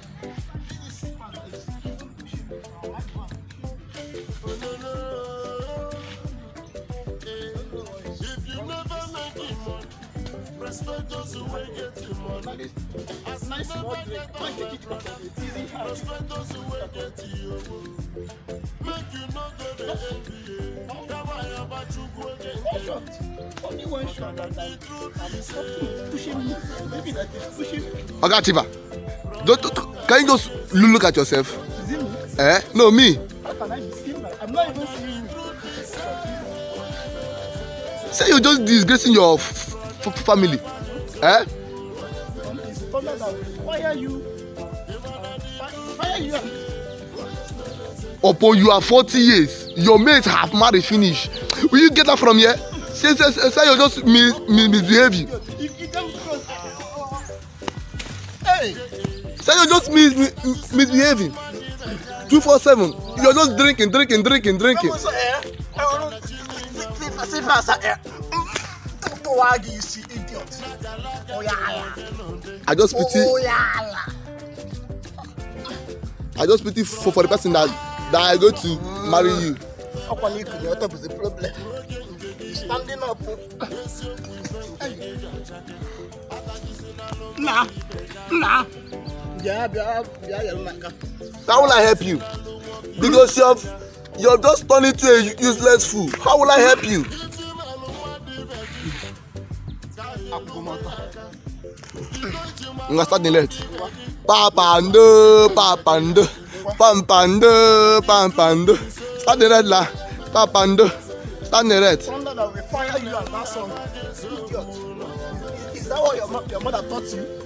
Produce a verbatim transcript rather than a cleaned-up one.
Respect those who will get you money. As nice small drink, don't take it from the easy house. Respect those who will get you. Make you not go to envy. Never ever to go again. One shot. Only one shot. I'm pushing me. Maybe that is pushing me. Okay, Chiva. Don't, don't, can you just look at yourself? Is it me? Eh? No, me. How can I be seen? I'm not even seeing you. Say you're just disgracing your f f family. Eh? Why are you? Why are you? Upon you are forty years, your mates have married finish. Will you get that from here? Say, say, say, say you're just mis mis misbehaving. If you don't cross, hey! Say you're just mis mis misbehaving. Two four seven. You're just drinking, drinking, drinking, drinking. You see, idiot. Oh yeah. I just pity. Oh yeah. I just pity for, for the person that that I go to marry you. Your top is the problem. You standing up. Nah, nah. Yeah, yeah, yeah, yeah. How will I help you? Because you have you have just turned into a useless fool. How will I help you? Start the let. Papando, papando, pampando, pampando. Start the red la. Papando. Start the red. Thunder that will fire you and that song. Idiot. Is that what your, your mother taught you?